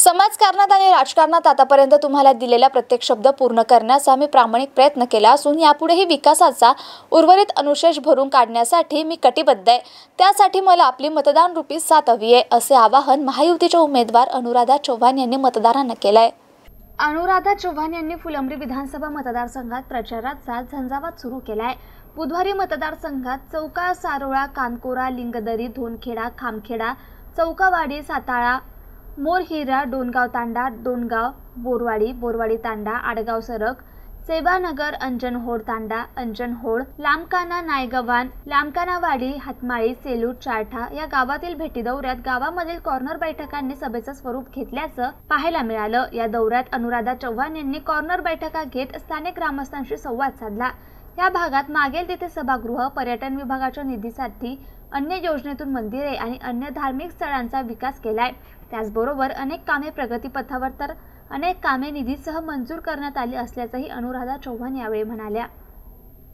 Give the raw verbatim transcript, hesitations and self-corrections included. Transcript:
समाजकारणात आणि राजकारणात आतापर्यंत तुम्हाला दिलेला प्रत्येक शब्द पूर्ण करण्याचा मी प्रामाणिक प्रयत्न केला असून यापुढेही विकासाचा उर्वरित अनुशेष भरून काढण्यासाठी मी कटिबद्ध आहे। त्यासाठी मला आपली मतदान रूपी साथ हवी आहे, असे आवाहन महायुतीच्या उमेदवार अनुराधा चव्हाण यांनी मतदारांना केले आहे। अनुराधा चव्हाण यांनी फुलंब्री विधानसभा मतदारसंघात प्रचाराचा झंझावात सुरू केला आहे। बुधवारी मतदारसंघात चौका, सारोळा, कानकोरा, लिंगदरी, धोनखेडा, खामखेडा, चौकावाडी, साताळा, मोरहिरा, डोनगाव तांडा, डोनगाव, बोरवाडी, बोरवाडी तांडा, आडगाव सरक, सेवानगर, अंजनहोड तांडा, अंजनहोड, लांबकाना, नायगव्हाण, लांबकानावाडी, हातमाळी, सेलूट, चारठा या गावातील भेटी दौऱ्यात गावामधील कॉर्नर बैठकांनी सभेचं स्वरूप घेतल्याचं पाहायला मिळालं। या दौऱ्यात अनुराधा चव्हाण यांनी कॉर्नर बैठका घेत स्थानिक ग्रामस्थांशी संवाद साधला। या भागात मागेल तिथे सभागृह, पर्यटन विभागाच्या निधीसाठी अन्य योजनेतून मंदिरे आणि अन्य धार्मिक स्थळांचा विकास केलाय। त्याचबरोबर अनेक कामे प्रगतीपथावर तर अनेक कामे निधीसह मंजूर करण्यात आली असल्याचंही अनुराधा चव्हाण यावेळी म्हणाल्या।